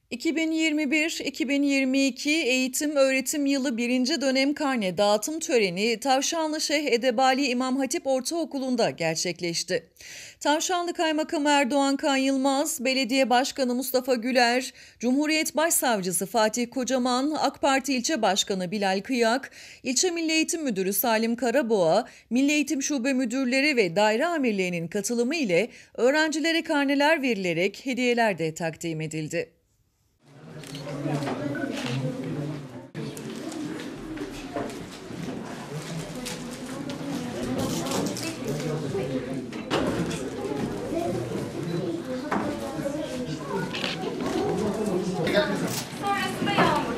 2021-2022 eğitim öğretim yılı 1. dönem karne dağıtım töreni Tavşanlı Şeyh Edebali İmam Hatip Ortaokulu'nda gerçekleşti. Tavşanlı Kaymakamı Erdoğan Kan Yılmaz, Belediye Başkanı Mustafa Güler, Cumhuriyet Başsavcısı Fatih Kocaman, AK Parti İlçe Başkanı Bilal Kıyak, İlçe Milli Eğitim Müdürü Salim Karaboğa, Milli Eğitim Şube Müdürleri ve daire amirlerinin katılımı ile öğrencilere karneler verilerek hediyeler de takdim edildi. Sonrasında yağmur.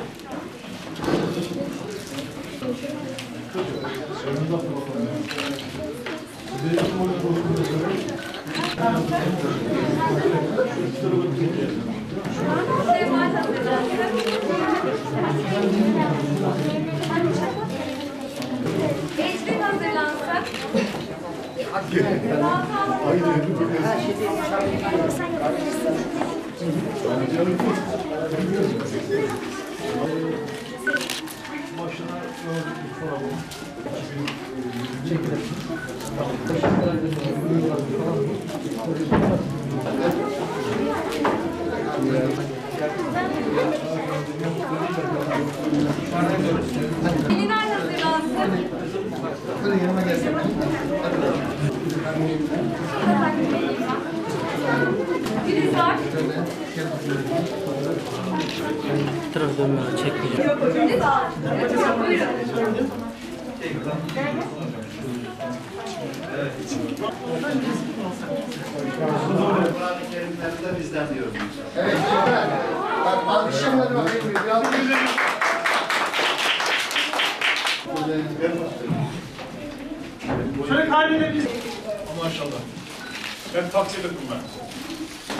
Şevval hazırlansın. Ecrin hazırlansın. Elinay hazırlansın. Gülizar. Taraf dönme çekmeyeceğim. Gülizar. Buyurun. Kur'an-ı Kerimleri de bizden diyoruz. Evet, süper. Bak, alkışlayalım bakayım. Biraz Şöyle kalbine biz... Maşallah. Ben taksiye dokunmam.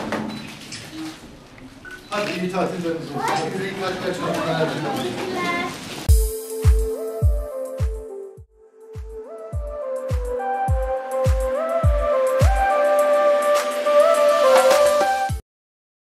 hadi iyi tatilleriniz olsun. Hadi iyi tatilleriniz olsun.